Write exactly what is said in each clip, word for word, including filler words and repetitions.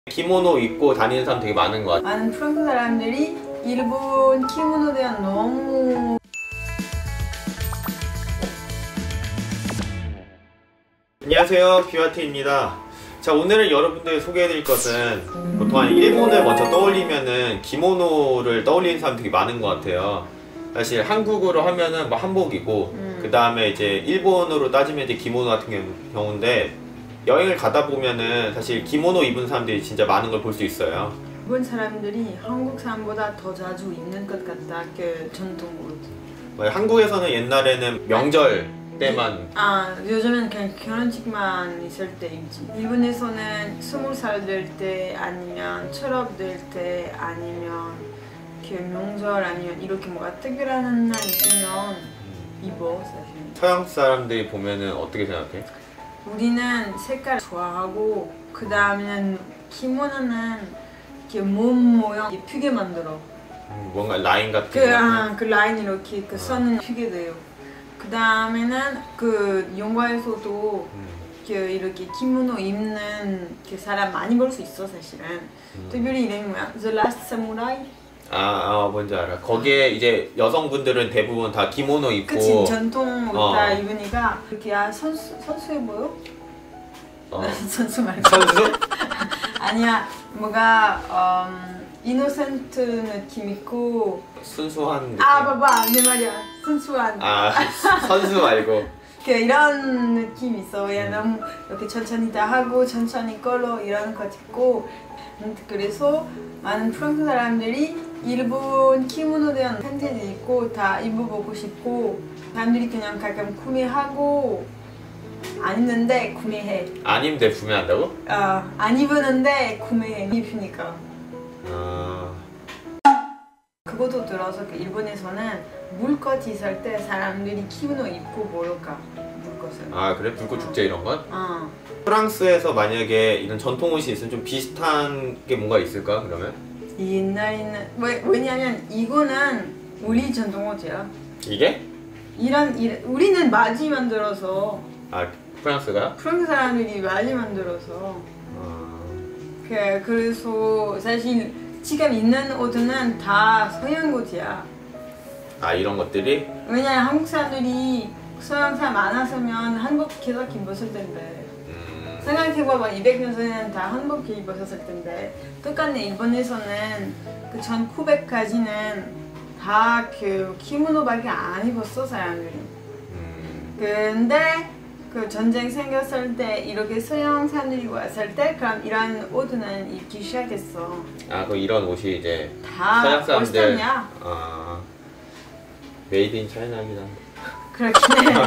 기모노 입고 다니는 사람 되게 많은 것 같아요. 많은 프랑스 사람들이 일본 키모노에 대한 너무 안녕하세요, 뷰아티입니다. 자, 오늘은 여러분들 소개해드릴 것은 보통 한 일본을 먼저 떠올리면은 기모노를 떠올리는 사람 되게 많은 것 같아요. 사실 한국으로 하면은 뭐 한복이고 음. 그 다음에 이제 일본으로 따지면 이제 기모노 같은 경우인데 여행을 가다 보면은 사실 기모노 입은 사람들이 진짜 많은 걸 볼 수 있어요. 일본 사람들이 한국 사람보다 더 자주 입는 것 같다, 그 전통 옷. 한국에서는 옛날에는 명절 때만, 아, 요즘은 그냥 결혼식만 있을 때 입지. 일본에서는 스무 살 될 때 아니면 졸업 될 때 아니면 그 명절 아니면 이렇게 뭐가 특별한 날 있으면 입어 사실. 서양 사람들이 보면은 어떻게 생각해? 우리는 색깔 좋아하고 그 다음에는 키모노는 이렇게 몸 모양 예쁘게 만들어. 음, 뭔가 라인 같은 그, 아, 그 라인 이렇게 그 선은 휘게 돼요. 그 다음에는 그 영화에서도 음. 그 이렇게 키모노 입는 그 사람 많이 볼 수 있어 사실은. 음. 특별히 이름이 뭐야? The Last Samurai? 아, 아 뭔지 알아. 거기에 이제 여성분들은 대부분 다 기모노 입고 그치, 전통 옷 다 어. 입으니까 이렇게 아 선수, 선수해 보여? 어. 선수 말고 선수? 아니야, 뭔가 음, 이노센트 느낌 있고 순수한 느낌. 아 봐봐 내 말이야, 순수한. 아 선수 말고 그 이런 느낌 있어. 그냥 너무 이렇게 천천히 다 하고 천천히 걸어 이런 거 찍고. 그래서 많은 프랑스 사람들이 일본 키모노에 대한 팬티도 있고 다 입어보고 싶고, 사람들이 그냥 가끔 구매하고 안 입는데 구매해. 안 입는데 구매한다고? 어, 안 입었는데 구매해. 입으니까. 어... 그것도 들어서 그 일본에서는 물꽃 있을 때 사람들이 키모노 입고 보러 가. 물꽃을. 아 그래? 불꽃 축제 이런 건? 어. 프랑스에서 만약에 이런 전통 옷이 있으면 좀 비슷한 게 뭔가 있을까 그러면? 옛날에는 왜, 왜냐면 이거는 우리 전통 옷이야. 이게? 이런, 이런 우리는 바지 만들어서. 아 프랑스가? 프랑스 사람들이 바지 만들어서. 어... 그, 그래서 사실 지금 있는 옷은 다 서양 옷이야. 아 이런 것들이? 왜냐면 한국 사람들이 서양 사람 많았으면 한국 계속 입었을 텐데. 음... 생각해봐봐, 이백 년 전에는 다 한국 입었을 텐데. 똑같네. 일본에서는 그 천구백까지는 다 그 키모노밖에 안 입었어 사람들이. 음... 근데 그 전쟁 생겼을 때 이렇게 서양 사람들이 왔을 때 그럼 이런 옷은 입기 시작했어. 아 그 이런 옷이 이제 다 서양 사람들. 아 메이드 인 차이나입니다. 그렇긴 해.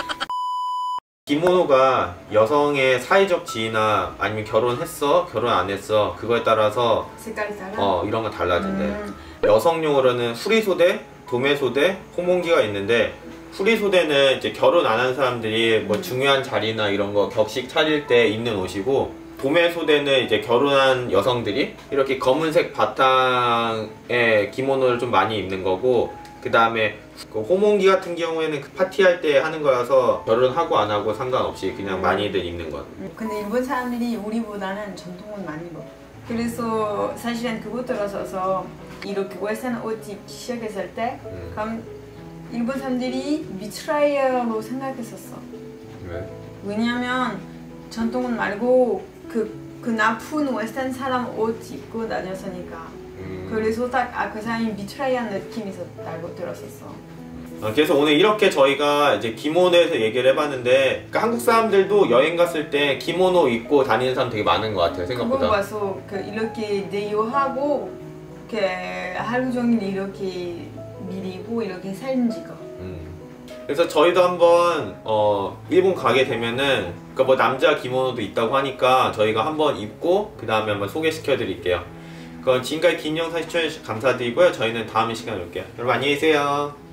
기모노가 여성의 사회적 지위나 아니면 결혼했어? 결혼 안 했어? 그거에 따라서 색깔이 달라? 어 이런 거 달라진대. 음. 여성용으로는 후리소대, 도매소대, 호몽기가 있는데 후리소대는 이제 결혼 안 한 사람들이 뭐 중요한 자리나 이런 거 격식 차릴 때 입는 옷이고, 도매소대는 이제 결혼한 여성들이 이렇게 검은색 바탕에 기모노를 좀 많이 입는 거고, 그 다음에 그 호몽기 같은 경우에는 그 파티할 때 하는 거라서 결혼하고 안 하고 상관없이 그냥 많이들 입는 거. 근데 일본 사람들이 우리보다는 전통을 많이 입어. 그래서 사실은 그거 들어서서 이렇게 웨스턴 옷 입기 시작했을 때 음. 그럼 일본 사람들이 미트라이어로 생각했었어. 왜? 왜냐면 전통은 말고 그, 그 나쁜 웨스턴 사람 옷 입고 다녔으니까. 음. 그래서 딱 아, 그 사람이 미트라이어 느낌이 있었다고 들었었어. 어, 그래서 오늘 이렇게 저희가 이제 기모노에 대해서 얘기를 해봤는데, 그러니까 한국 사람들도 여행 갔을 때 기모노 입고 다니는 사람 되게 많은 것 같아요, 생각보다. 그거 봐서 그 이렇게 내요하고 그 하루 종일 이렇게 미리고 이렇게 사진 찍어. 음. 그래서 저희도 한번 어, 일본 가게 되면은 그러니까 뭐 남자 기모노도 있다고 하니까 저희가 한번 입고 그 다음에 한번 소개시켜 드릴게요. 그럼 지금까지 긴 영상 시청해주셔서 감사드리고요. 저희는 다음 시간에 올게요. 여러분 안녕히 계세요.